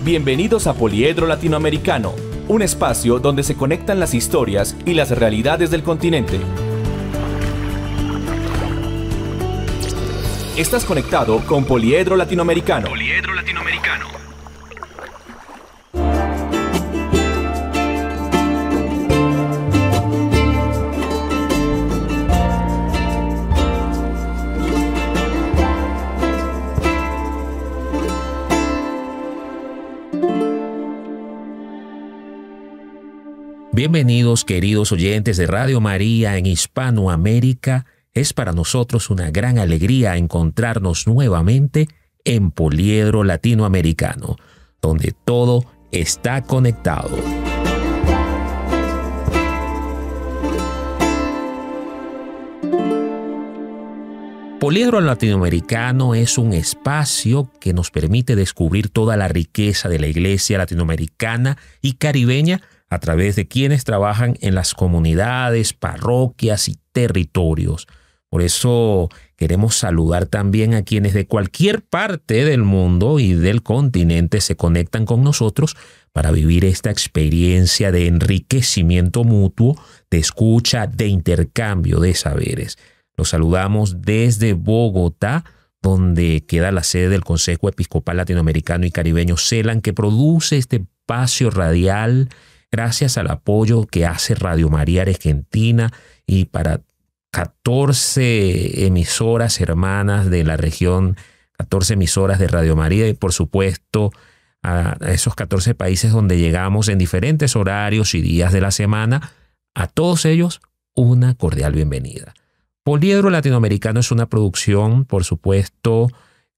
Bienvenidos a Poliedro Latinoamericano, un espacio donde se conectan las historias y las realidades del continente. Estás conectado con Poliedro Latinoamericano. Poliedro Latinoamericano. Bienvenidos, queridos oyentes de Radio María en Hispanoamérica. Es para nosotros una gran alegría encontrarnos nuevamente en Poliedro Latinoamericano, donde todo está conectado. Poliedro Latinoamericano es un espacio que nos permite descubrir toda la riqueza de la Iglesia latinoamericana y caribeña a través de quienes trabajan en las comunidades, parroquias y territorios. Por eso queremos saludar también a quienes de cualquier parte del mundo y del continente se conectan con nosotros para vivir esta experiencia de enriquecimiento mutuo, de escucha, de intercambio de saberes. Los saludamos desde Bogotá, donde queda la sede del Consejo Episcopal Latinoamericano y Caribeño CELAN, que produce este espacio radial gracias al apoyo que hace Radio María Argentina y para 14 emisoras hermanas de la región, 14 emisoras de Radio María y por supuesto a esos 14 países donde llegamos en diferentes horarios y días de la semana. A todos ellos una cordial bienvenida. Poliedro Latinoamericano es una producción, por supuesto,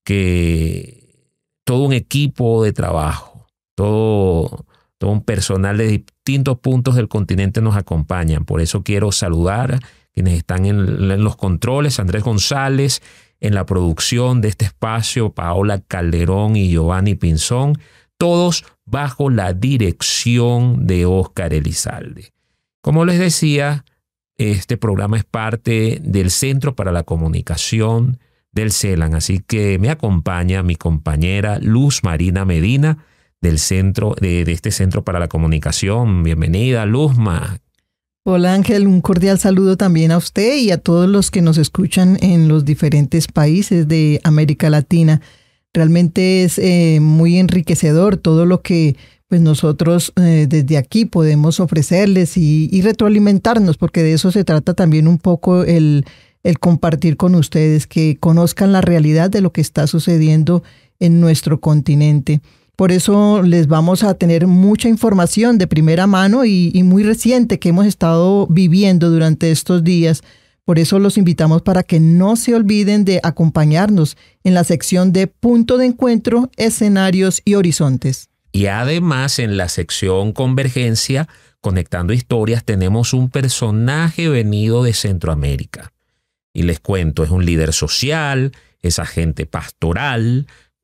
que todo un equipo de trabajo, todo un personal de distintos puntos del continente nos acompañan. Por eso quiero saludar a quienes están en los controles, Andrés González, en la producción de este espacio, Paola Calderón y Giovanni Pinzón, todos bajo la dirección de Óscar Elizalde. Como les decía, este programa es parte del Centro para la Comunicación del CELAN, así que me acompaña mi compañera Luz Marina Medina, del centro de este Centro para la Comunicación. Bienvenida, Luzma. Hola, Ángel. Un cordial saludo también a usted y a todos los que nos escuchan en los diferentes países de América Latina. Realmente es muy enriquecedor todo lo que pues nosotros desde aquí podemos ofrecerles y retroalimentarnos, porque de eso se trata también un poco el compartir con ustedes, que conozcan la realidad de lo que está sucediendo en nuestro continente. Por eso les vamos a tener mucha información de primera mano y muy reciente que hemos estado viviendo durante estos días. Por eso los invitamos para que no se olviden de acompañarnos en la sección de Punto de Encuentro, Escenarios y Horizontes. Y además en la sección Convergencia, Conectando Historias, tenemos un personaje venido de Centroamérica. Y les cuento, es un líder social, es agente pastoral,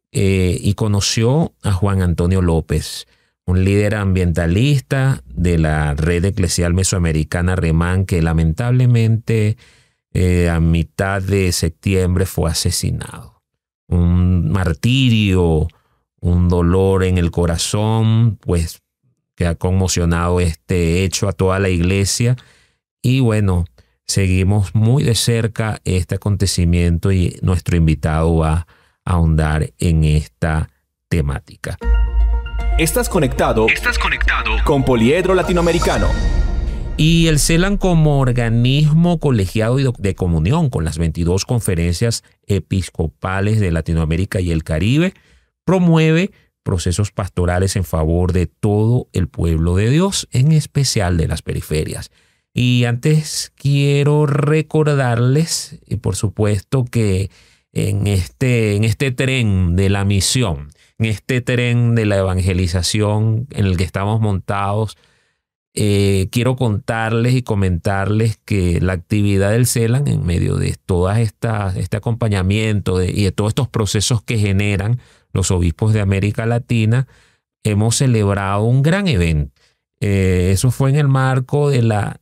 y conoció a Juan Antonio López, un líder ambientalista de la Red Eclesial Mesoamericana REMAN, que lamentablemente a mitad de septiembre fue asesinado. Un martirio, un dolor en el corazón, pues que ha conmocionado este hecho a toda la iglesia. Y bueno, seguimos muy de cerca este acontecimiento y nuestro invitado va ahondar en esta temática. Estás conectado con Poliedro Latinoamericano. Y el CELAN, como organismo colegiado y de comunión con las 22 conferencias episcopales de Latinoamérica y el Caribe, promueve procesos pastorales en favor de todo el pueblo de Dios, en especial de las periferias. Y antes quiero recordarles, y por supuesto que en este tren de la misión, en este tren de la evangelización en el que estamos montados, quiero contarles y comentarles que la actividad del CELAN, en medio de todas este acompañamiento y de todos estos procesos que generan los obispos de América Latina, hemos celebrado un gran evento. Eso fue en el marco de la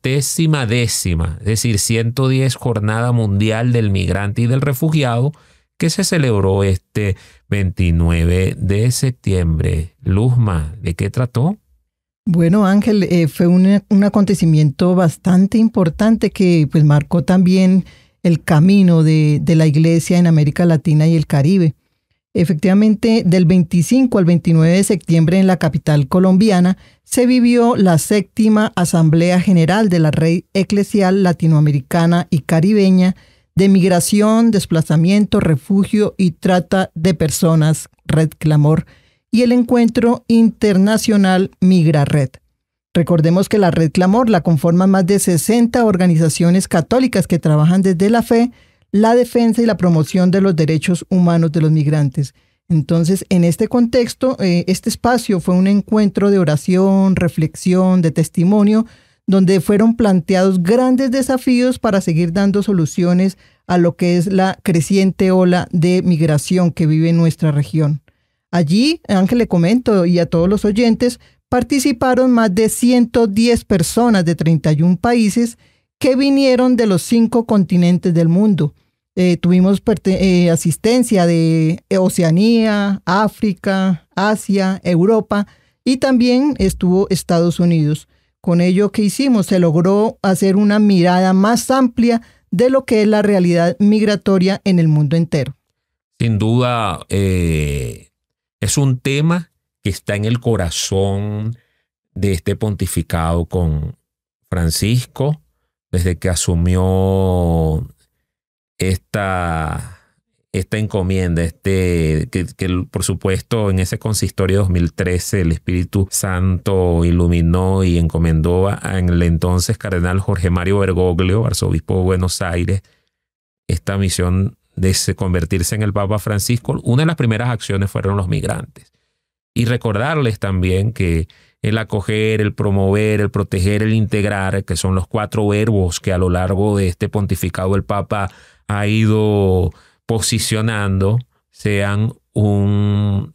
110ª, es decir, 110 Jornada Mundial del Migrante y del Refugiado, que se celebró este 29 de septiembre. Luzma, ¿de qué trató? Bueno, Ángel, fue un acontecimiento bastante importante que pues marcó también el camino de la Iglesia en América Latina y el Caribe. Efectivamente, del 25 al 29 de septiembre en la capital colombiana se vivió la 7ª Asamblea General de la Red Eclesial Latinoamericana y Caribeña de Migración, Desplazamiento, Refugio y Trata de Personas, Red Clamor, y el Encuentro Internacional Migrared. Recordemos que la Red Clamor la conforman más de 60 organizaciones católicas que trabajan desde la fe, la defensa y la promoción de los derechos humanos de los migrantes. Entonces, en este contexto, este espacio fue un encuentro de oración, reflexión, de testimonio, donde fueron planteados grandes desafíos para seguir dando soluciones a lo que es la creciente ola de migración que vive en nuestra región. Allí, Ángel, le comento, y a todos los oyentes, participaron más de 110 personas de 31 países que vinieron de los 5 continentes del mundo. Tuvimos asistencia de Oceanía, África, Asia, Europa y también estuvo Estados Unidos. Con ello que hicimos, se logró hacer una mirada más amplia de lo que es la realidad migratoria en el mundo entero. Sin duda, es un tema que está en el corazón de este pontificado con Francisco, desde que asumió esta encomienda, que por supuesto en ese consistorio de 2013 el Espíritu Santo iluminó y encomendó en el entonces cardenal Jorge Mario Bergoglio, arzobispo de Buenos Aires, esta misión de convertirse en el Papa Francisco. Una de las primeras acciones fueron los migrantes. Y recordarles también que el acoger, el promover, el proteger, el integrar, que son los 4 verbos que a lo largo de este pontificado el Papa ha ido posicionando, sean una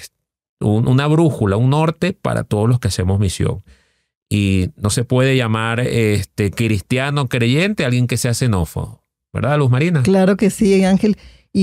brújula, un norte para todos los que hacemos misión. Y no se puede llamar cristiano creyente a alguien que sea xenófobo, ¿verdad, Luz Marina? Claro que sí, Ángel.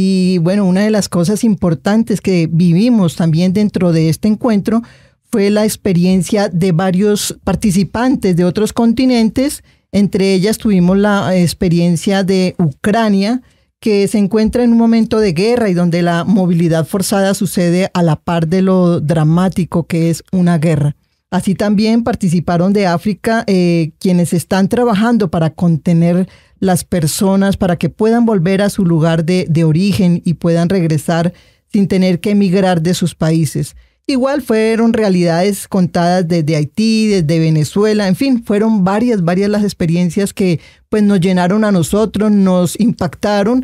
Y bueno, una de las cosas importantes que vivimos también dentro de este encuentro fue la experiencia de varios participantes de otros continentes. Entre ellas tuvimos la experiencia de Ucrania, que se encuentra en un momento de guerra y donde la movilidad forzada sucede a la par de lo dramático que es una guerra. Así también participaron de África quienes están trabajando para contener las personas para que puedan volver a su lugar de origen y puedan regresar sin tener que emigrar de sus países. Igual fueron realidades contadas desde Haití, desde Venezuela, en fin, fueron varias las experiencias que pues nos llenaron a nosotros, nos impactaron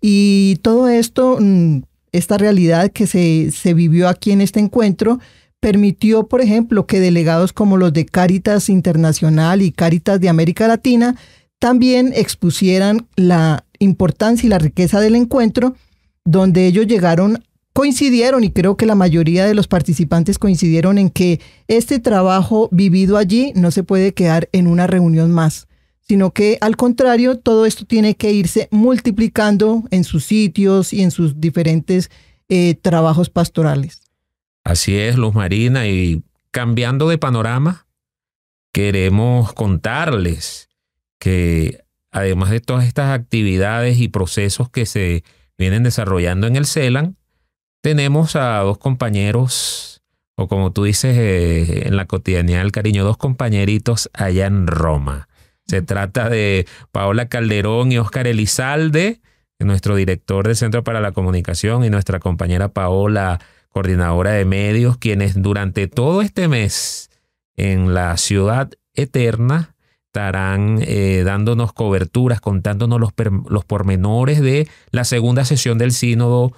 y todo esto, esta realidad que se vivió aquí en este encuentro, permitió, por ejemplo, que delegados como los de Cáritas Internacional y Cáritas de América Latina también expusieran la importancia y la riqueza del encuentro, donde ellos coincidieron, y creo que la mayoría de los participantes coincidieron en que este trabajo vivido allí no se puede quedar en una reunión más, sino que al contrario, todo esto tiene que irse multiplicando en sus sitios y en sus diferentes trabajos pastorales. Así es, Luz Marina, y cambiando de panorama, queremos contarles que además de todas estas actividades y procesos que se vienen desarrollando en el CELAN, tenemos a 2 compañeros, o como tú dices en la cotidianidad del cariño, 2 compañeritos allá en Roma. Se trata de Paola Calderón y Óscar Elizalde, nuestro director del Centro para la Comunicación, y nuestra compañera Paola, coordinadora de medios, quienes durante todo este mes en la Ciudad Eterna estarán dándonos coberturas, contándonos los pormenores de la segunda sesión del Sínodo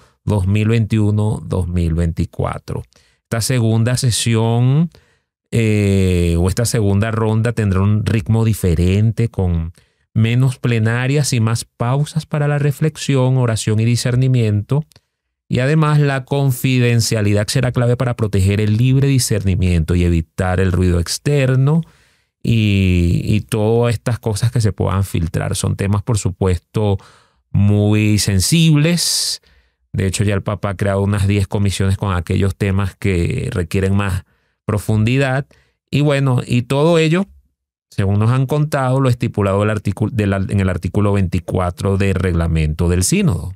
2021-2024. Esta segunda sesión o esta segunda ronda tendrá un ritmo diferente, con menos plenarias y más pausas para la reflexión, oración y discernimiento. Y además la confidencialidad será clave para proteger el libre discernimiento y evitar el ruido externo y todas estas cosas que se puedan filtrar. Son temas, por supuesto, muy sensibles, De hecho, ya el Papa ha creado unas 10 comisiones con aquellos temas que requieren más profundidad. Y bueno, y todo ello, según nos han contado, lo estipulado en el artículo 24 del reglamento del sínodo.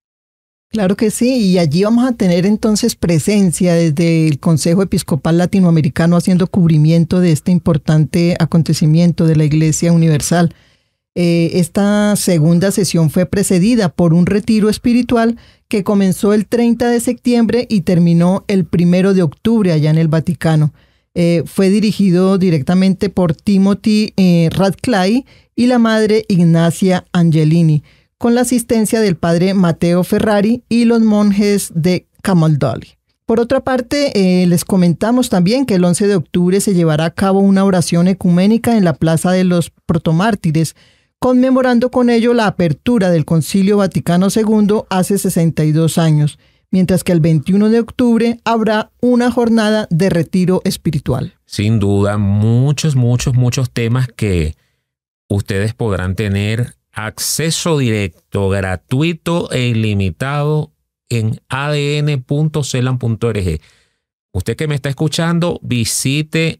Claro que sí, y allí vamos a tener entonces presencia desde el Consejo Episcopal Latinoamericano haciendo cubrimiento de este importante acontecimiento de la Iglesia Universal. Esta segunda sesión fue precedida por un retiro espiritual que comenzó el 30 de septiembre y terminó el 1 de octubre allá en el Vaticano. Fue dirigido directamente por Timothy Radcliffe y la madre Ignacia Angelini, con la asistencia del padre Matteo Ferrari y los monjes de Camaldoli. Por otra parte, les comentamos también que el 11 de octubre se llevará a cabo una oración ecuménica en la Plaza de los Protomártires, conmemorando con ello la apertura del Concilio Vaticano II hace 62 años, mientras que el 21 de octubre habrá una jornada de retiro espiritual. Sin duda, muchos temas que ustedes podrán tener acceso directo, gratuito e ilimitado en adn.celan.org. Usted que me está escuchando, visite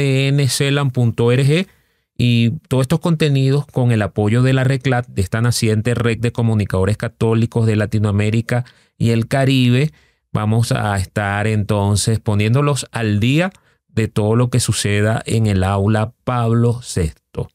adncelan.org y todos estos contenidos con el apoyo de la RECLAT, de esta naciente red de comunicadores católicos de Latinoamérica y el Caribe, vamos a estar entonces poniéndolos al día de todo lo que suceda en el aula Pablo VI.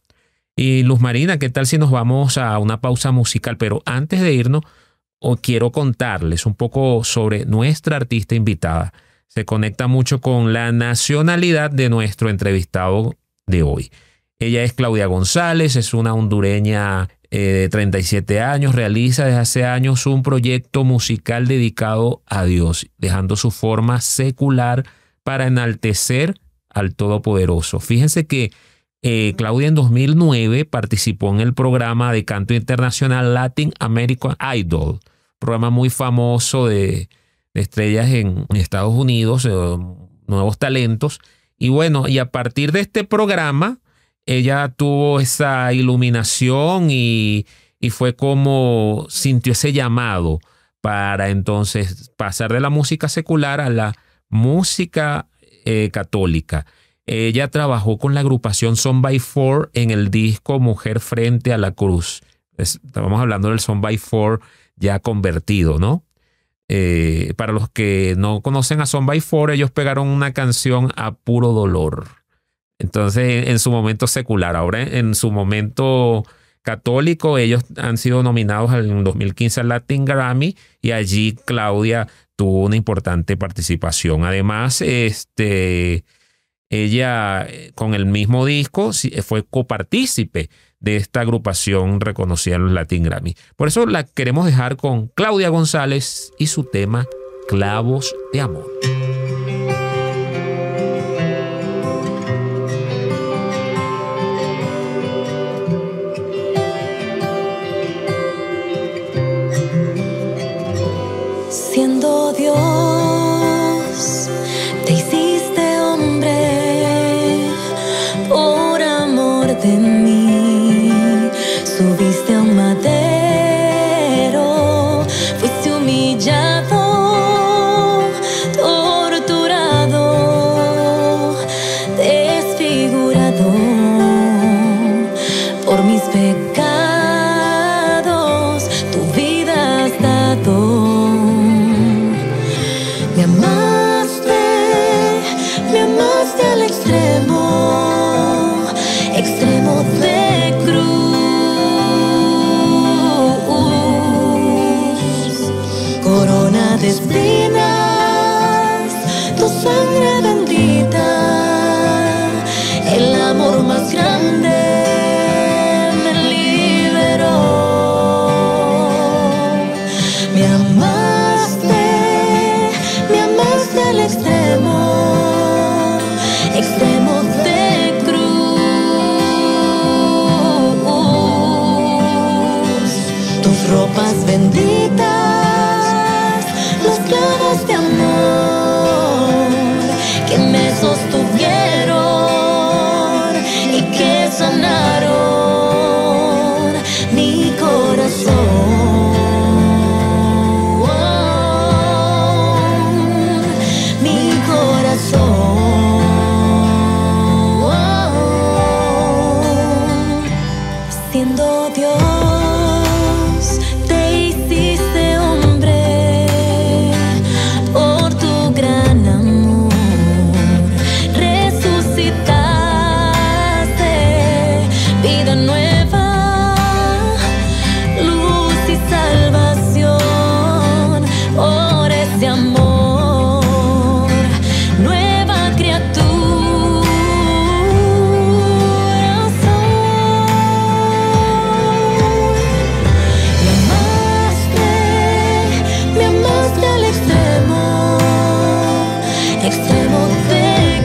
Y Luz Marina, ¿qué tal si nos vamos a una pausa musical? Pero antes de irnos, quiero contarles un poco sobre nuestra artista invitada. Se conecta mucho con la nacionalidad de nuestro entrevistado de hoy. Ella es Claudia González, es una hondureña de 37 años, realiza desde hace años un proyecto musical dedicado a Dios, dejando su forma secular para enaltecer al Todopoderoso. Fíjense que Claudia en 2009 participó en el programa de canto internacional Latin American Idol, programa muy famoso de estrellas en Estados Unidos, nuevos talentos. Y bueno, y a partir de este programa, ella tuvo esa iluminación y fue como sintió ese llamado para entonces pasar de la música secular a la música católica. Ella trabajó con la agrupación Son by Four en el disco Mujer frente a la cruz. Estamos hablando del Son by Four ya convertido, ¿no? Para los que no conocen a Son by Four, ellos pegaron una canción a puro dolor. Entonces, en su momento secular. Ahora, en su momento católico, ellos han sido nominados en 2015 al Latin Grammy y allí Claudia tuvo una importante participación. Además, ella con el mismo disco fue copartícipe de esta agrupación reconocida en los Latin Grammy. Por eso la queremos dejar con Claudia González y su tema Clavos de Amor. Siendo Dios, te hiciste hombre por amor de mí. Subiste a un madero, fuiste humillado, torturado, desfigurado por mis pecados. Tu vida has dado. Me amaste al extremo, extremo de cruz. Corona de espinas, tu sangre bendita, el amor más grande me liberó. Me amaste al extremo, extremo de cruz. Tus ropas benditas, los clavos de amor que me sostuvieron y que sanaron mi corazón. extremo de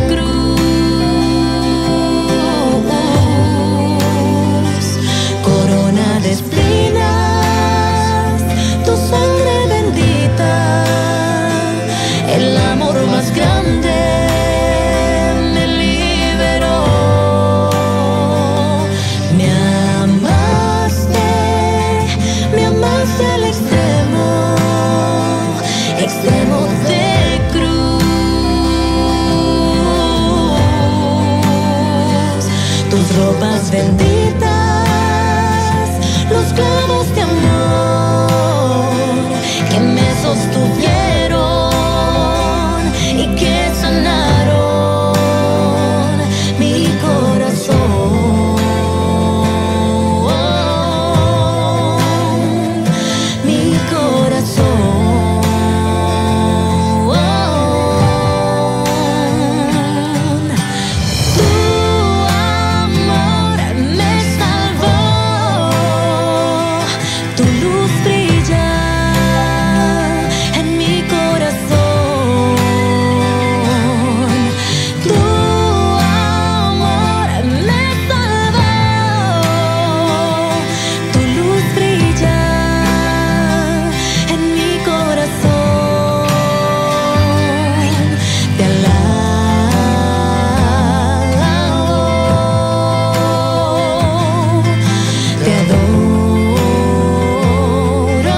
cruz, corona de espinas, tu sangre bendita, el amor más grande me liberó. Me amaste al extremo, extremo de cruz, tus ropas benditas, los clavos de amor que me sostuvieron y que sanaron mi corazón, mi corazón. Tu amor me salvó, tu luz brilla en mi corazón. Tu amor me salvó, tu luz brilla en mi corazón. Te alabo, te adoro,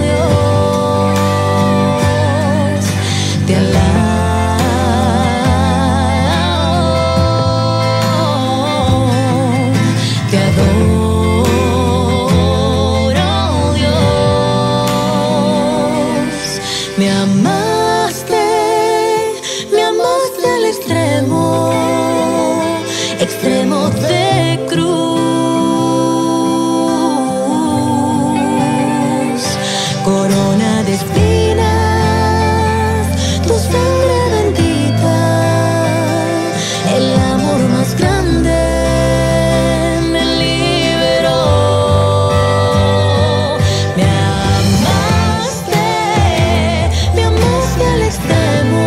Dios, te alabo, te adoro, Dios. Me amaste al extremo, extremo de cruz, corona de espinas, tu sangre bendita, el amor más grande me liberó. Me amaste al extremo,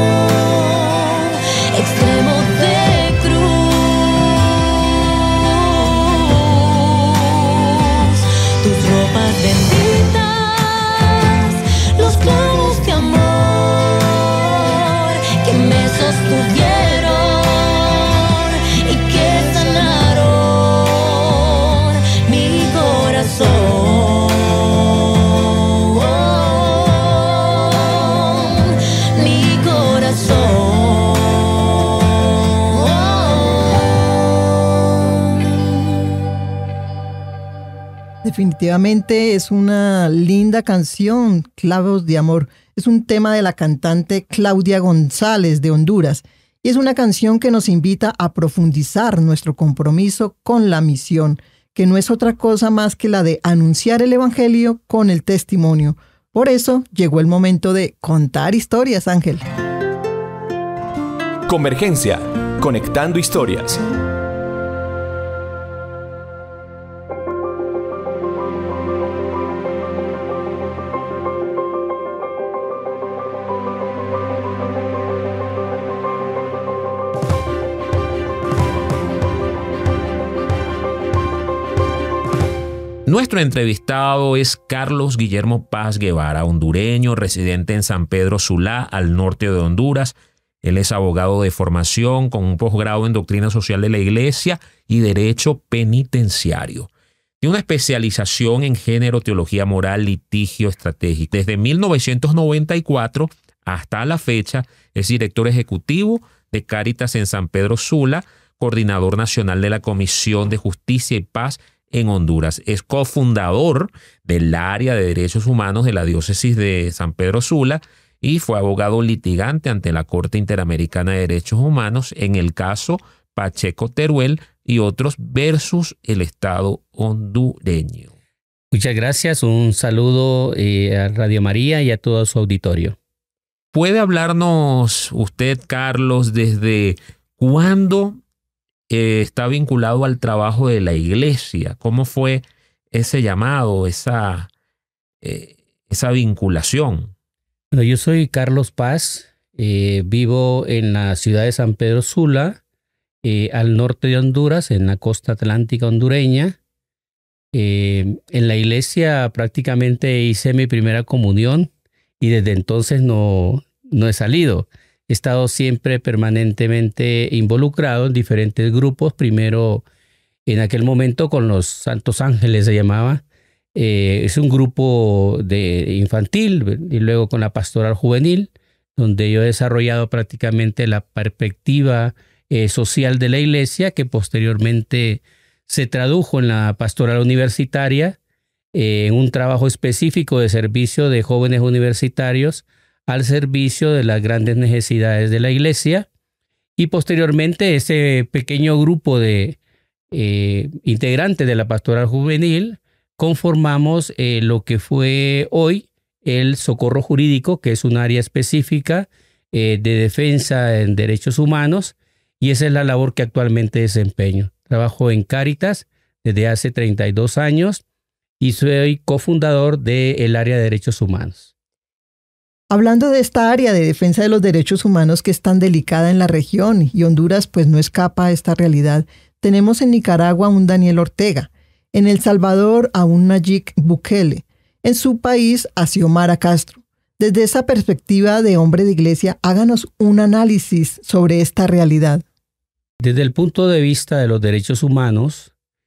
extremo de cruz, tus ropas benditas, los clavos de amor que me sostuvieron y que sanaron mi corazón, mi corazón. Definitivamente es una linda canción, Clavos de Amor. Es un tema de la cantante Claudia González de Honduras y es una canción que nos invita a profundizar nuestro compromiso con la misión, que no es otra cosa más que la de anunciar el Evangelio con el testimonio. Por eso llegó el momento de contar historias, Ángel. Convergencia, conectando historias. Nuestro entrevistado es Carlos Guillermo Paz Guevara, hondureño, residente en San Pedro Sula, al norte de Honduras. Él es abogado de formación con un posgrado en Doctrina Social de la Iglesia y Derecho Penitenciario. Tiene una especialización en género, teología moral, litigio estratégico. Desde 1994 hasta la fecha es director ejecutivo de Cáritas en San Pedro Sula, coordinador nacional de la Comisión de Justicia y Paz en Honduras. Es cofundador del área de derechos humanos de la diócesis de San Pedro Sula y fue abogado litigante ante la Corte Interamericana de Derechos Humanos en el caso Pacheco Teruel y otros versus el Estado hondureño. Muchas gracias. Un saludo a Radio María y a todo su auditorio. ¿Puede hablarnos usted, Carlos, desde cuándo está vinculado al trabajo de la iglesia? ¿Cómo fue ese llamado, esa vinculación? Bueno, yo soy Carlos Paz. Vivo en la ciudad de San Pedro Sula, al norte de Honduras, en la costa atlántica hondureña. En la iglesia prácticamente hice mi primera comunión y desde entonces no he salido. He estado siempre permanentemente involucrado en diferentes grupos. Primero, en aquel momento con los Santos Ángeles se llamaba. Es un grupo infantil, y luego con la pastoral juvenil, donde yo he desarrollado prácticamente la perspectiva social de la iglesia, que posteriormente se tradujo en la pastoral universitaria, en un trabajo específico de servicio de jóvenes universitarios al servicio de las grandes necesidades de la iglesia. Y posteriormente ese pequeño grupo de integrantes de la pastoral juvenil conformamos lo que fue hoy el Socorro Jurídico, que es un área específica de defensa en derechos humanos, y esa es la labor que actualmente desempeño. Trabajo en Cáritas desde hace 32 años y soy cofundador del área de derechos humanos. Hablando de esta área de defensa de los derechos humanos que es tan delicada en la región, y Honduras pues no escapa a esta realidad, tenemos en Nicaragua a un Daniel Ortega, en El Salvador a un Nayib Bukele, en su país a Xiomara Castro. Desde esa perspectiva de hombre de iglesia, háganos un análisis sobre esta realidad. Desde el punto de vista de los derechos humanos,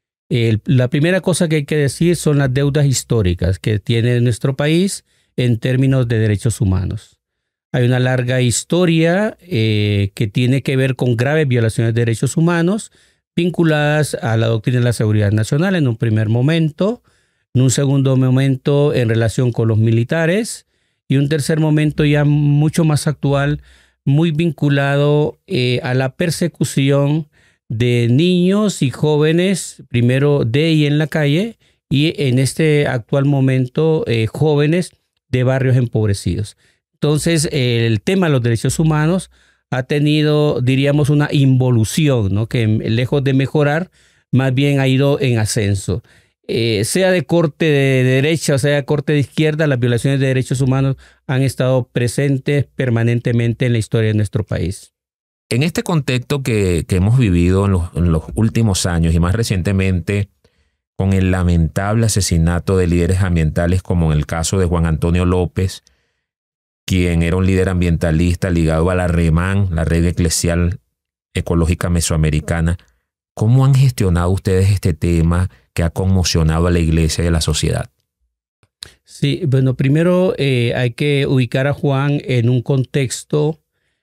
la primera cosa que hay que decir son las deudas históricas que tiene nuestro país en términos de derechos humanos. Hay una larga historia que tiene que ver con graves violaciones de derechos humanos vinculadas a la doctrina de la seguridad nacional en un primer momento, en un segundo momento en relación con los militares y un tercer momento ya mucho más actual, muy vinculado a la persecución de niños y jóvenes, primero de y en la calle, y en este actual momento jóvenes de barrios empobrecidos. Entonces, el tema de los derechos humanos ha tenido, diríamos, una involución, ¿no? Que lejos de mejorar, más bien ha ido en ascenso. Sea de corte de derecha o sea de corte de izquierda, las violaciones de derechos humanos han estado presentes permanentemente en la historia de nuestro país. En este contexto que hemos vivido en los últimos años y más recientemente con el lamentable asesinato de líderes ambientales como en el caso de Juan Antonio López, quien era un líder ambientalista ligado a la REMAN, la Red Eclesial Ecológica Mesoamericana, ¿cómo han gestionado ustedes este tema que ha conmocionado a la iglesia y a la sociedad? Sí, bueno, primero hay que ubicar a Juan en un contexto,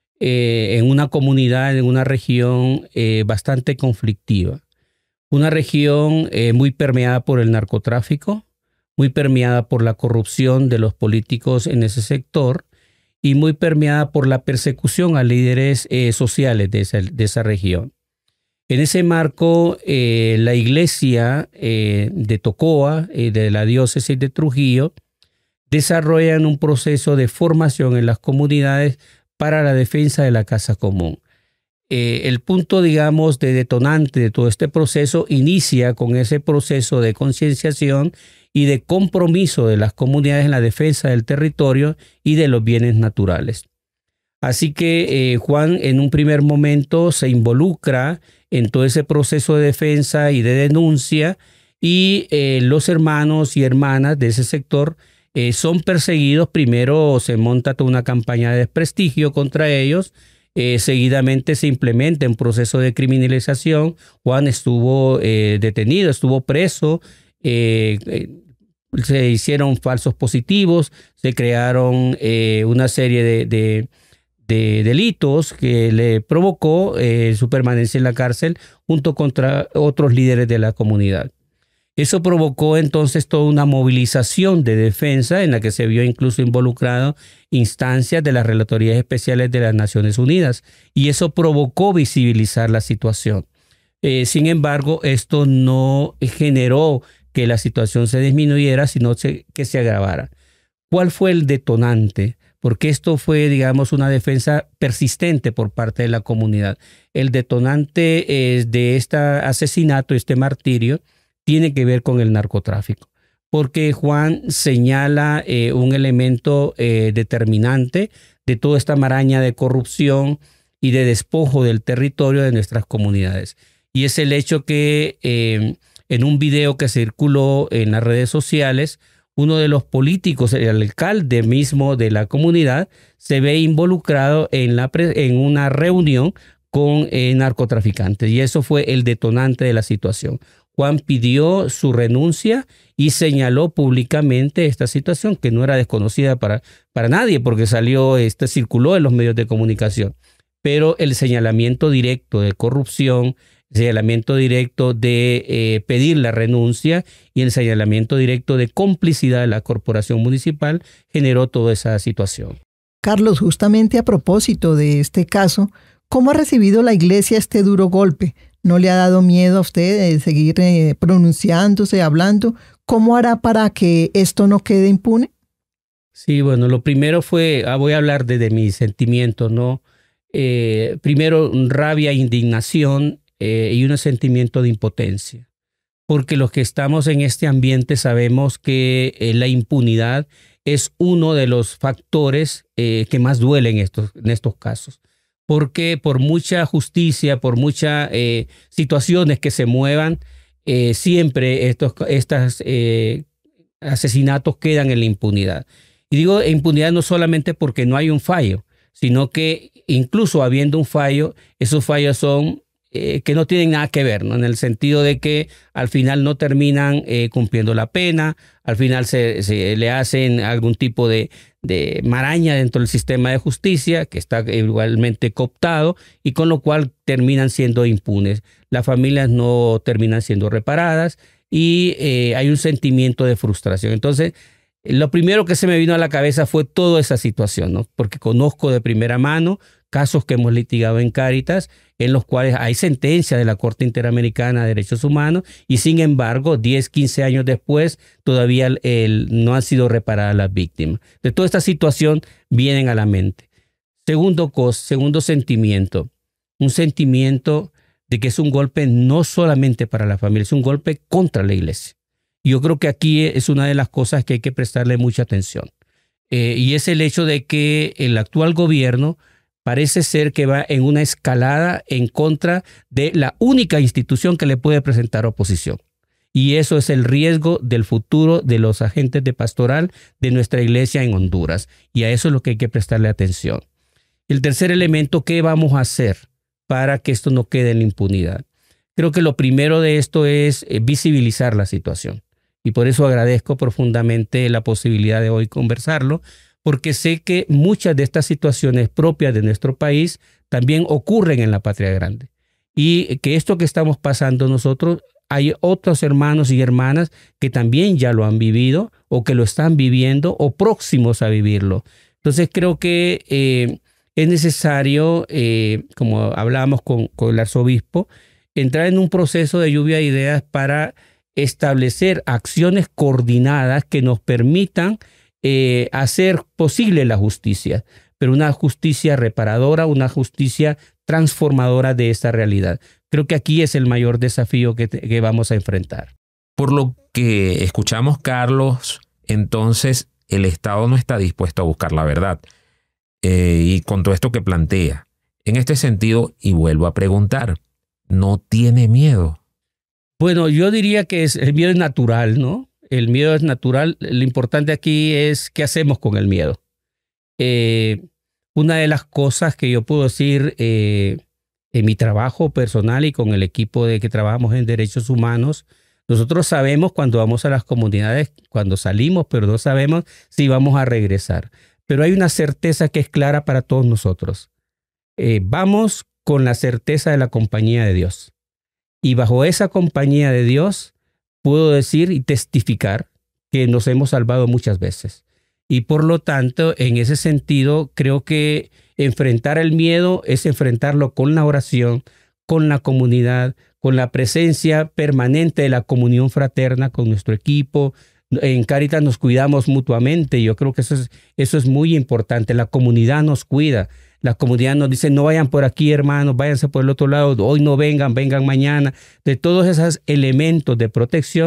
en una comunidad, en una región bastante conflictiva. Una región muy permeada por el narcotráfico, muy permeada por la corrupción de los políticos en ese sector y muy permeada por la persecución a líderes sociales de esa región. En ese marco, la iglesia de Tocoa, de la diócesis de Trujillo, desarrollan un proceso de formación en las comunidades para la defensa de la casa común. El punto, digamos, de detonante de todo este proceso inicia con ese proceso de concienciación y de compromiso de las comunidades en la defensa del territorio y de los bienes naturales. Así que Juan en un primer momento se involucra en todo ese proceso de defensa y de denuncia y los hermanos y hermanas de ese sector son perseguidos. Primero se monta toda una campaña de desprestigio contra ellos. Seguidamente se implementa un proceso de criminalización. Juan estuvo detenido, estuvo preso. Se hicieron falsos positivos, se crearon una serie de delitos que le provocó su permanencia en la cárcel junto contra otros líderes de la comunidad. Eso provocó entonces toda una movilización de defensa en la que se vio incluso involucrado instancias de las Relatorías Especiales de las Naciones Unidas y eso provocó visibilizar la situación. Sin embargo, esto no generó que la situación se disminuyera, sino que se agravara. ¿Cuál fue el detonante? Porque esto fue, digamos, una defensa persistente por parte de la comunidad. El detonante de este asesinato, este martirio, tiene que ver con el narcotráfico. porque Juan señala un elemento determinante de toda esta maraña de corrupción y de despojo del territorio de nuestras comunidades. Y es el hecho que en un video que circuló en las redes sociales, uno de los políticos, el alcalde mismo de la comunidad, se ve involucrado en una reunión con narcotraficantes. Y eso fue el detonante de la situación. Juan pidió su renuncia y señaló públicamente esta situación que no era desconocida para nadie, porque circuló en los medios de comunicación. Pero el señalamiento directo de corrupción, el señalamiento directo de pedir la renuncia y el señalamiento directo de complicidad de la corporación municipal generó toda esa situación. Carlos, justamente a propósito de este caso, ¿cómo ha recibido la iglesia este duro golpe? ¿No le ha dado miedo a usted de seguir pronunciándose, hablando? ¿Cómo hará para que esto no quede impune? Sí, bueno, lo primero fue, voy a hablar de mis sentimientos, ¿no? Primero, rabia, indignación y un sentimiento de impotencia. Porque los que estamos en este ambiente sabemos que la impunidad es uno de los factores que más duelen en estos casos. Porque por mucha justicia, por muchas situaciones que se muevan, siempre estos asesinatos quedan en la impunidad. Y digo impunidad no solamente porque no hay un fallo, sino que incluso habiendo un fallo, esos fallos son que no tienen nada que ver, ¿no? En el sentido de que al final no terminan cumpliendo la pena, al final se le hacen algún tipo de maraña dentro del sistema de justicia que está igualmente cooptado y con lo cual terminan siendo impunes. Las familias no terminan siendo reparadas y hay un sentimiento de frustración. Entonces, lo primero que se me vino a la cabeza fue toda esa situación, ¿no? Porque conozco de primera mano casos que hemos litigado en Cáritas, en los cuales hay sentencia de la Corte Interamericana de Derechos Humanos y sin embargo 10, 15 años después todavía no han sido reparadas las víctimas. De toda esta situación vienen a la mente. Segundo sentimiento, un sentimiento de que es un golpe no solamente para la familia, es un golpe contra la iglesia. Yo creo que aquí es una de las cosas que hay que prestarle mucha atención. Y es el hecho de que el actual gobierno parece ser que va en una escalada en contra de la única institución que le puede presentar oposición. Y eso es el riesgo del futuro de los agentes de pastoral de nuestra iglesia en Honduras. Y a eso es lo que hay que prestarle atención. El tercer elemento, ¿qué vamos a hacer para que esto no quede en la impunidad? Creo que lo primero de esto es visibilizar la situación. Y por eso agradezco profundamente la posibilidad de hoy conversarlo, porque sé que muchas de estas situaciones propias de nuestro país también ocurren en la Patria Grande. Y que esto que estamos pasando nosotros, hay otros hermanos y hermanas que también ya lo han vivido o que lo están viviendo o próximos a vivirlo. Entonces creo que es necesario, como hablábamos con el arzobispo, entrar en un proceso de lluvia de ideas para establecer acciones coordinadas que nos permitan hacer posible la justicia, pero una justicia reparadora, una justicia transformadora de esta realidad. Creo que aquí es el mayor desafío que vamos a enfrentar. Por lo que escuchamos, Carlos, entonces el Estado no está dispuesto a buscar la verdad. Y con todo esto que plantea, en este sentido, y vuelvo a preguntar, ¿no tiene miedo? Bueno, yo diría que el miedo es natural, ¿no? El miedo es natural. Lo importante aquí es qué hacemos con el miedo. Una de las cosas que yo puedo decir en mi trabajo personal y con el equipo que trabajamos en derechos humanos, nosotros sabemos cuando vamos a las comunidades, cuando salimos, pero no sabemos si vamos a regresar. Pero hay una certeza que es clara para todos nosotros. Vamos con la certeza de la compañía de Dios. Y bajo esa compañía de Dios, puedo decir y testificar que nos hemos salvado muchas veces. Y por lo tanto, en ese sentido, creo que enfrentar el miedo es enfrentarlo con la oración, con la comunidad, con la presencia permanente de la comunión fraterna con nuestro equipo. En Cáritas nos cuidamos mutuamente. Yo creo que eso es muy importante. La comunidad nos cuida. La comunidad nos dice, no vayan por aquí, hermanos, váyanse por el otro lado, hoy no vengan, vengan mañana. De todos esos elementos de protección,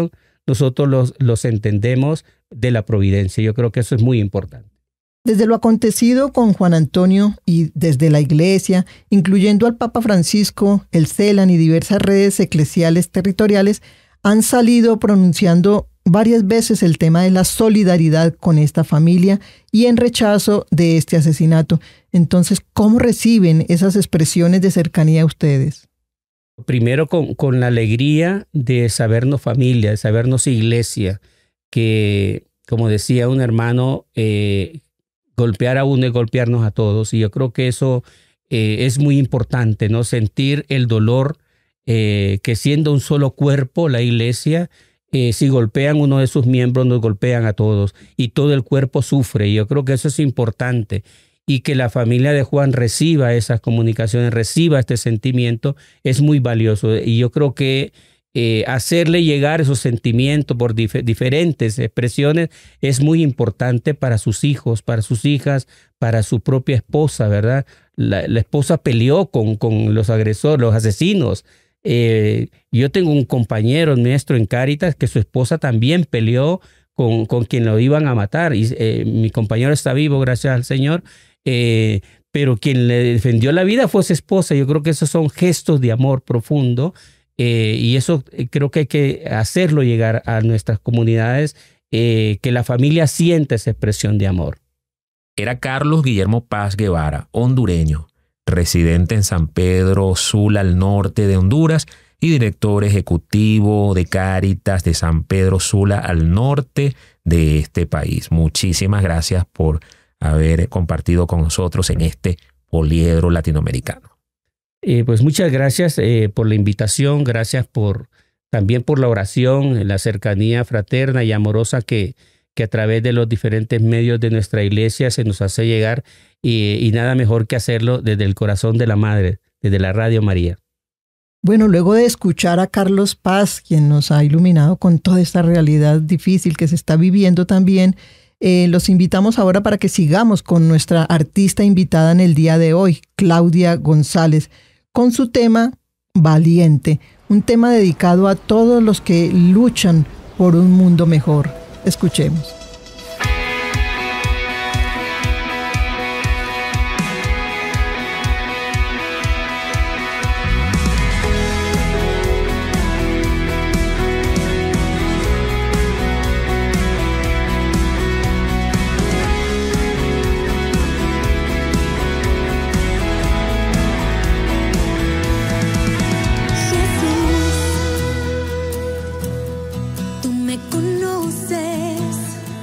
nosotros los entendemos de la providencia. Yo creo que eso es muy importante. Desde lo acontecido con Juan Antonio y desde la Iglesia, incluyendo al Papa Francisco, el CELAN y diversas redes eclesiales territoriales, han salido pronunciando varias veces el tema de la solidaridad con esta familia y en rechazo de este asesinato. Entonces, ¿cómo reciben esas expresiones de cercanía ustedes? Primero con la alegría de sabernos familia, de sabernos iglesia, que, como decía un hermano, golpear a uno y golpearnos a todos. Y yo creo que eso es muy importante, ¿no? Sentir el dolor que siendo un solo cuerpo, la iglesia, si golpean uno de sus miembros, nos golpean a todos y todo el cuerpo sufre. Y yo creo que eso es importante. Y que la familia de Juan reciba esas comunicaciones, reciba este sentimiento, es muy valioso. Y yo creo que hacerle llegar esos sentimientos por diferentes expresiones es muy importante para sus hijos, para sus hijas, para su propia esposa, ¿verdad? La esposa peleó con los agresores, los asesinos. Yo tengo un compañero nuestro en Cáritas que su esposa también peleó con quien lo iban a matar. Y mi compañero está vivo, gracias al Señor. Pero quien le defendió la vida fue su esposa. Yo creo que esos son gestos de amor profundo. Y eso creo que hay que hacerlo llegar a nuestras comunidades, que la familia sienta esa expresión de amor. Era Carlos Guillermo Paz Guevara, hondureño, residente en San Pedro Sula, al norte de Honduras, y director ejecutivo de Cáritas de San Pedro Sula, al norte de este país. Muchísimas gracias por haber compartido con nosotros en este Poliedro Latinoamericano. Pues muchas gracias por la invitación, gracias también por la oración, la cercanía fraterna y amorosa que a través de los diferentes medios de nuestra iglesia se nos hace llegar, y nada mejor que hacerlo desde el corazón de la Madre, desde la Radio María. Bueno, luego de escuchar a Carlos Paz, quien nos ha iluminado con toda esta realidad difícil que se está viviendo también, los invitamos ahora para que sigamos con nuestra artista invitada en el día de hoy, Claudia González, con su tema Valiente, un tema dedicado a todos los que luchan por un mundo mejor. Escuchemos. Tú me conoces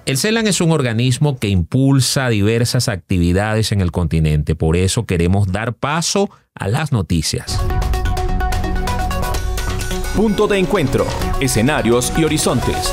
El CELAN es un organismo que impulsa diversas actividades en el continente. Por eso queremos dar paso a las noticias. Punto de encuentro, escenarios y horizontes.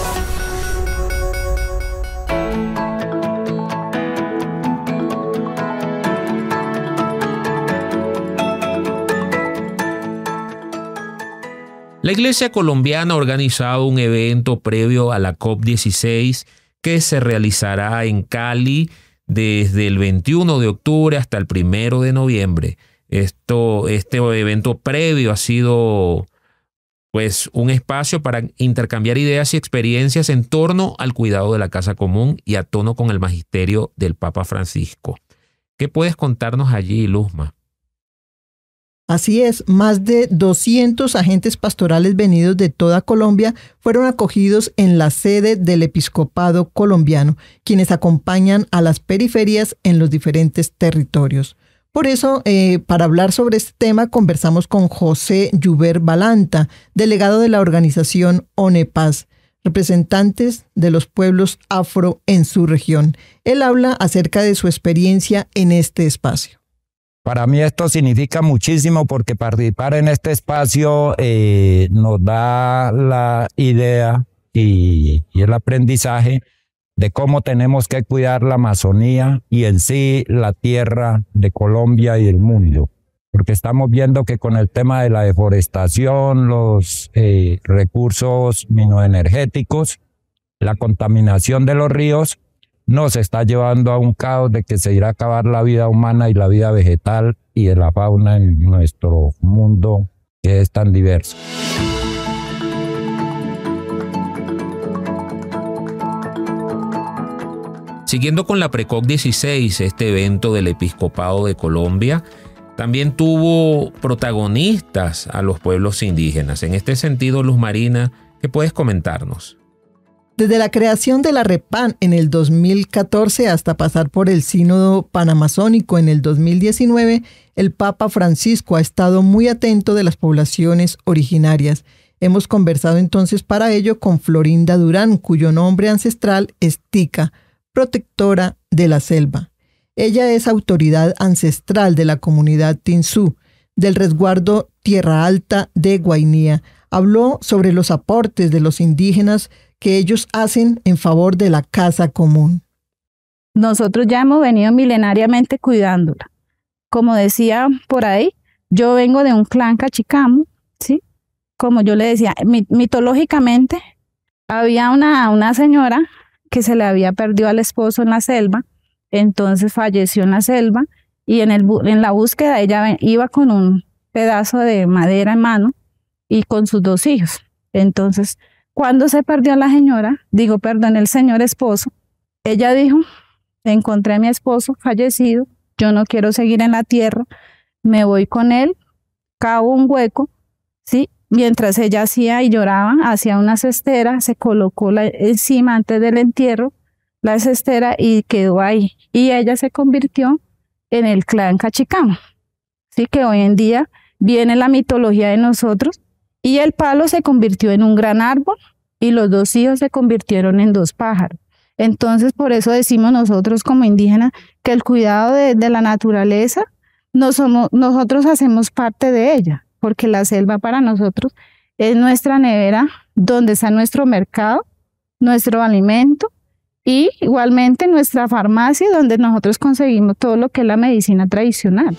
La Iglesia colombiana ha organizado un evento previo a la COP16 que se realizará en Cali desde el 21 de octubre hasta el 1 de noviembre. Este evento previo ha sido pues un espacio para intercambiar ideas y experiencias en torno al cuidado de la casa común y a tono con el magisterio del Papa Francisco. ¿Qué puedes contarnos allí, Luzma? Así es, más de 200 agentes pastorales venidos de toda Colombia fueron acogidos en la sede del Episcopado colombiano, quienes acompañan a las periferias en los diferentes territorios. Por eso, para hablar sobre este tema, conversamos con José Lluver Balanta, delegado de la organización ONEPAZ, representantes de los pueblos afro en su región. Él habla acerca de su experiencia en este espacio. Para mí esto significa muchísimo porque participar en este espacio nos da la idea y el aprendizaje de cómo tenemos que cuidar la Amazonía y en sí la tierra de Colombia y el mundo. Porque estamos viendo que con el tema de la deforestación, los recursos minoenergéticos, la contaminación de los ríos, nos está llevando a un caos de que se irá a acabar la vida humana y la vida vegetal y de la fauna en nuestro mundo que es tan diverso. Siguiendo con la Precoc 16, este evento del Episcopado de Colombia también tuvo protagonistas a los pueblos indígenas. En este sentido, Luz Marina, ¿qué puedes comentarnos? Desde la creación de la REPAN en el 2014 hasta pasar por el Sínodo Panamazónico en el 2019, el Papa Francisco ha estado muy atento de las poblaciones originarias. Hemos conversado entonces para ello con Florinda Durán, cuyo nombre ancestral es Tica, protectora de la selva. Ella es autoridad ancestral de la comunidad Tinsú, del resguardo Tierra Alta de Guainía. Habló sobre los aportes de los indígenas que ellos hacen en favor de la casa común. Nosotros ya hemos venido milenariamente cuidándola. Como decía por ahí, yo vengo de un clan Cachicamo, ¿sí? Como yo le decía, mitológicamente había una señora que se le había perdido al esposo en la selva, entonces falleció en la selva y en la búsqueda ella iba con un pedazo de madera en mano y con sus 2 hijos. Entonces, cuando se perdió el señor esposo, ella dijo, encontré a mi esposo fallecido, yo no quiero seguir en la tierra, me voy con él, cavo un hueco, ¿sí? Mientras ella hacía y lloraba, hacía una cestera, se colocó encima antes del entierro, la cestera y quedó ahí. Y ella se convirtió en el clan Cachicamo, ¿sí? Que hoy en día viene la mitología de nosotros. Y el palo se convirtió en un gran árbol y los 2 hijos se convirtieron en 2 pájaros. Entonces, por eso decimos nosotros como indígenas que el cuidado de la naturaleza, nosotros hacemos parte de ella, porque la selva para nosotros es nuestra nevera, donde está nuestro mercado, nuestro alimento y igualmente nuestra farmacia, donde nosotros conseguimos todo lo que es la medicina tradicional.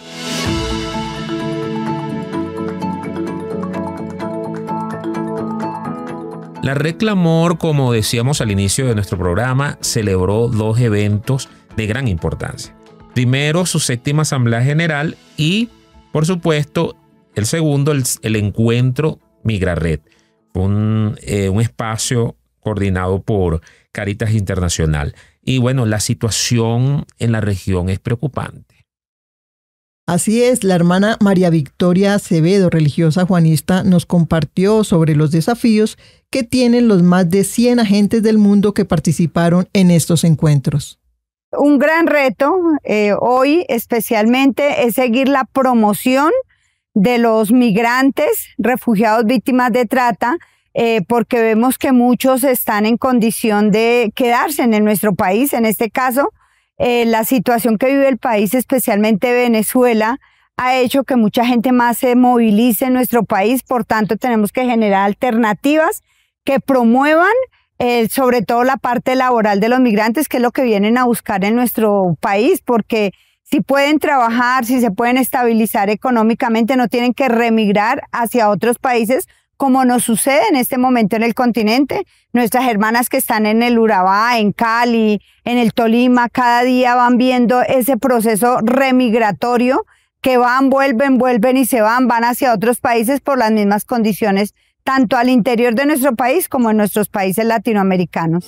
La Red Clamor, como decíamos al inicio de nuestro programa, celebró 2 eventos de gran importancia. Primero, su 7ª Asamblea General y, por supuesto, el segundo, el encuentro Migrared. Un espacio coordinado por Caritas Internacional. Y bueno, la situación en la región es preocupante. Así es, la hermana María Victoria Acevedo, religiosa juanista, nos compartió sobre los desafíos que tienen los más de 100 agentes del mundo que participaron en estos encuentros. Un gran reto hoy especialmente es seguir la promoción de los migrantes, refugiados víctimas de trata porque vemos que muchos están en condición de quedarse en nuestro país. En este caso, la situación que vive el país, especialmente Venezuela, ha hecho que mucha gente más se movilice en nuestro país. Por tanto, tenemos que generar alternativas que promuevan sobre todo la parte laboral de los migrantes, que es lo que vienen a buscar en nuestro país, porque si pueden trabajar, si se pueden estabilizar económicamente, no tienen que remigrar hacia otros países, como nos sucede en este momento en el continente. Nuestras hermanas que están en el Urabá, en Cali, en el Tolima, cada día van viendo ese proceso remigratorio, que van, vuelven y se van hacia otros países por las mismas condiciones, tanto al interior de nuestro país como en nuestros países latinoamericanos.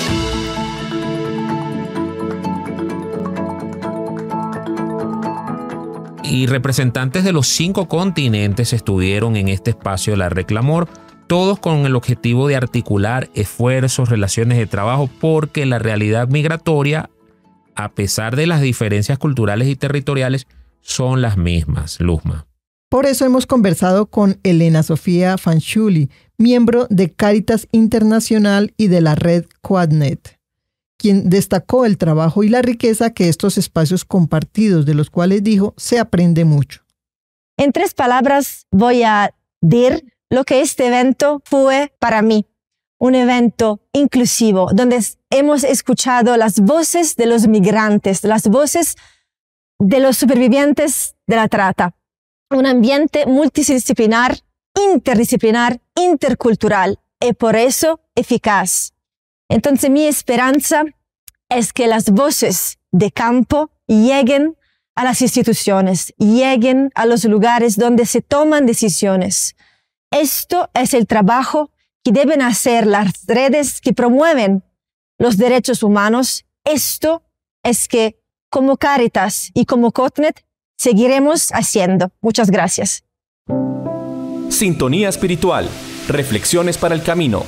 Y representantes de los 5 continentes estuvieron en este espacio de la Reclamor, todos con el objetivo de articular esfuerzos, relaciones de trabajo, porque la realidad migratoria, a pesar de las diferencias culturales y territoriales, son las mismas. Luzma. Por eso hemos conversado con Elena Sofía Fanchuli, miembro de Cáritas Internacional y de la red Quadnet, quien destacó el trabajo y la riqueza que estos espacios compartidos, de los cuales dijo, se aprende mucho. En 3 palabras voy a decir lo que este evento fue para mí. Un evento inclusivo, donde hemos escuchado las voces de los migrantes, las voces de los supervivientes de la trata. Un ambiente multidisciplinar, interdisciplinar, intercultural y por eso eficaz. Entonces mi esperanza es que las voces de campo lleguen a las instituciones, lleguen a los lugares donde se toman decisiones. Esto es el trabajo que deben hacer las redes que promueven los derechos humanos. Esto es que como Cáritas y como Quadnet seguiremos haciendo. Muchas gracias. Sintonía espiritual. Reflexiones para el camino.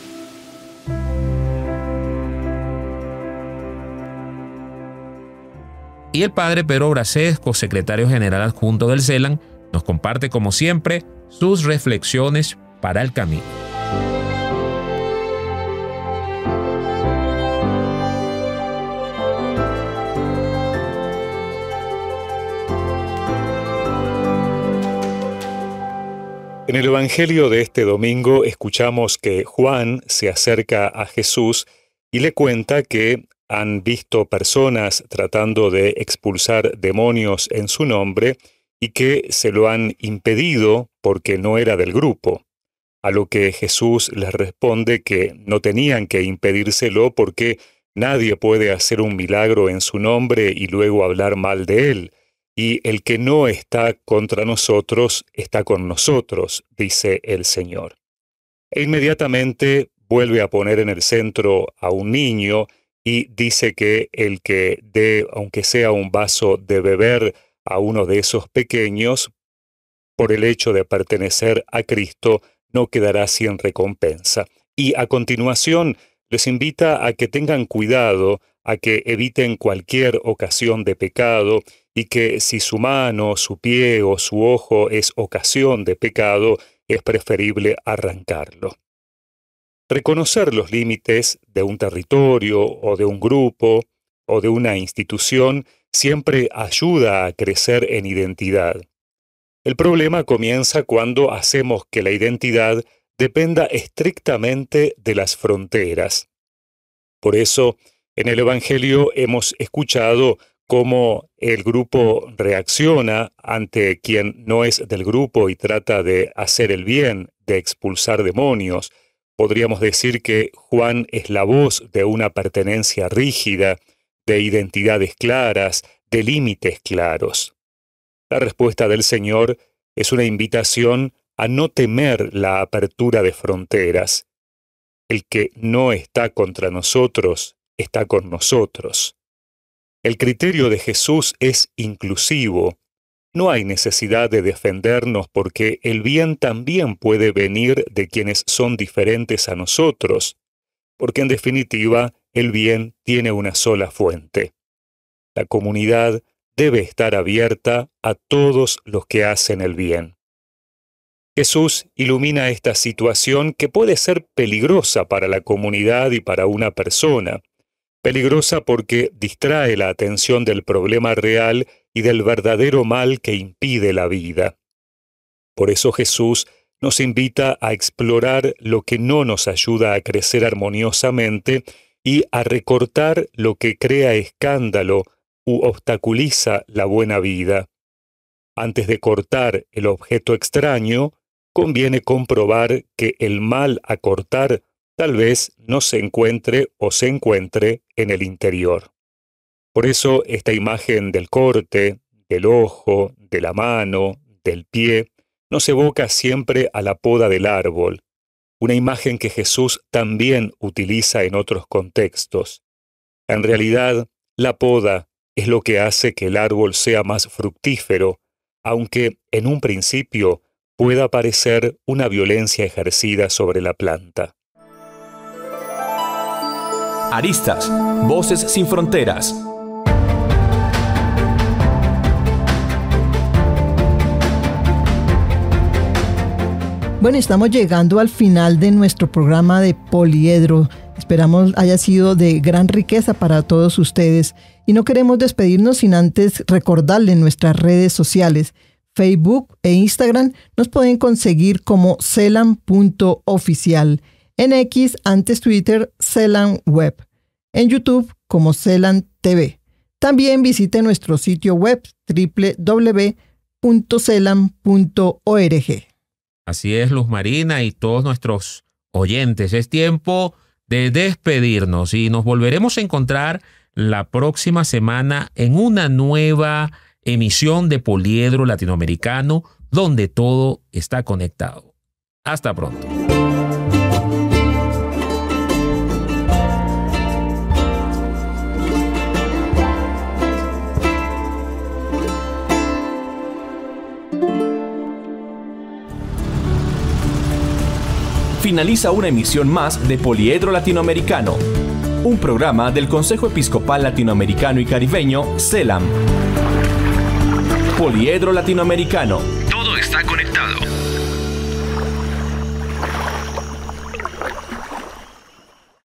Y el padre Pedro Bracesco, secretario general adjunto del CELAN, nos comparte como siempre sus reflexiones para el camino. En el Evangelio de este domingo escuchamos que Juan se acerca a Jesús y le cuenta que han visto personas tratando de expulsar demonios en su nombre y que se lo han impedido porque no era del grupo. A lo que Jesús les responde que no tenían que impedírselo porque nadie puede hacer un milagro en su nombre y luego hablar mal de él. Y el que no está contra nosotros, está con nosotros, dice el Señor. E inmediatamente vuelve a poner en el centro a un niño y dice que el que dé, aunque sea un vaso de beber a uno de esos pequeños, por el hecho de pertenecer a Cristo, no quedará sin recompensa. Y a continuación les invita a que tengan cuidado, a que eviten cualquier ocasión de pecado, y que si su mano, su pie o su ojo es ocasión de pecado, es preferible arrancarlo. Reconocer los límites de un territorio o de un grupo o de una institución siempre ayuda a crecer en identidad. El problema comienza cuando hacemos que la identidad dependa estrictamente de las fronteras. Por eso, en el Evangelio hemos escuchado cómo el grupo reacciona ante quien no es del grupo y trata de hacer el bien, de expulsar demonios. Podríamos decir que Juan es la voz de una pertenencia rígida, de identidades claras, de límites claros. La respuesta del Señor es una invitación a no temer la apertura de fronteras. El que no está contra nosotros, está con nosotros. El criterio de Jesús es inclusivo. No hay necesidad de defendernos porque el bien también puede venir de quienes son diferentes a nosotros, porque en definitiva el bien tiene una sola fuente. La comunidad debe estar abierta a todos los que hacen el bien. Jesús ilumina esta situación que puede ser peligrosa para la comunidad y para una persona. Peligrosa porque distrae la atención del problema real y del verdadero mal que impide la vida. Por eso Jesús nos invita a explorar lo que no nos ayuda a crecer armoniosamente y a recortar lo que crea escándalo u obstaculiza la buena vida. Antes de cortar el objeto extraño, conviene comprobar que el mal a cortar tal vez no se encuentre o se encuentre en el interior. Por eso esta imagen del corte, del ojo, de la mano, del pie, nos evoca siempre a la poda del árbol, una imagen que Jesús también utiliza en otros contextos. En realidad, la poda es lo que hace que el árbol sea más fructífero, aunque en un principio pueda parecer una violencia ejercida sobre la planta. Aristas, Voces sin Fronteras. Bueno, estamos llegando al final de nuestro programa de Poliedro. Esperamos haya sido de gran riqueza para todos ustedes. Y no queremos despedirnos sin antes recordarles nuestras redes sociales. Facebook e Instagram nos pueden conseguir como celan.oficial. En X, antes Twitter, Celan Web. En YouTube como Celan TV. También visite nuestro sitio web www.celan.org. Así es, Luz Marina y todos nuestros oyentes. Es tiempo de despedirnos y nos volveremos a encontrar la próxima semana en una nueva emisión de Poliedro Latinoamericano, donde todo está conectado. Hasta pronto. Finaliza una emisión más de Poliedro Latinoamericano, un programa del Consejo Episcopal Latinoamericano y Caribeño, CELAM. Poliedro Latinoamericano.